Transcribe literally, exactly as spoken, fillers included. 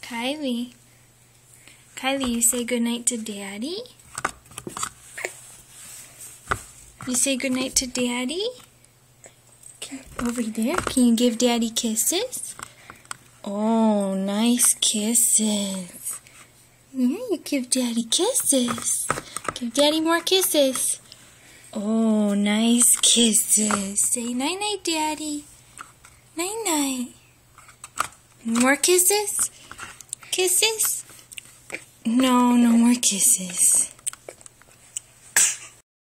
Kylie. Kylie, you say goodnight to Daddy? You say goodnight to Daddy? Over there. Can you give Daddy kisses? Oh, nice kisses. Yeah, you give Daddy kisses. Give Daddy more kisses. Oh, nice kisses. Say night-night, Daddy. Night-night. More kisses? Kisses? No, no more kisses.